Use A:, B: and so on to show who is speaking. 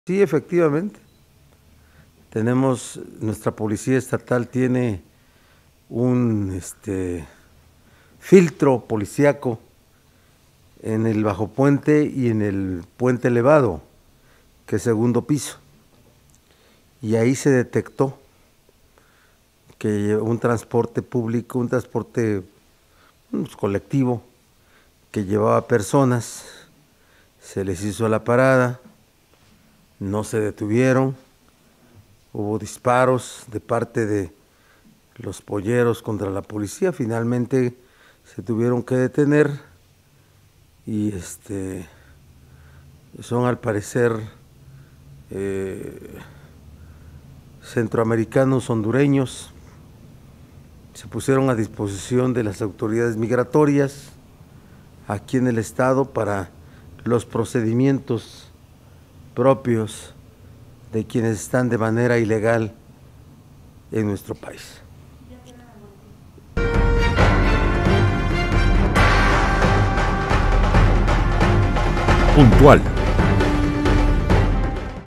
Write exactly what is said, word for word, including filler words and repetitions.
A: Sí, efectivamente. Tenemos, nuestra policía estatal tiene un este, filtro policíaco en el bajo puente y en el puente elevado, que es segundo piso. Y ahí se detectó que un transporte público, un transporte pues, colectivo, que llevaba personas, se les hizo la parada, no se detuvieron, hubo disparos de parte de los polleros contra la policía, finalmente se tuvieron que detener y este son al parecer eh, centroamericanos hondureños. Se pusieron a disposición de las autoridades migratorias aquí en el estado para los procedimientos propios de quienes están de manera ilegal en nuestro país.
B: Puntual,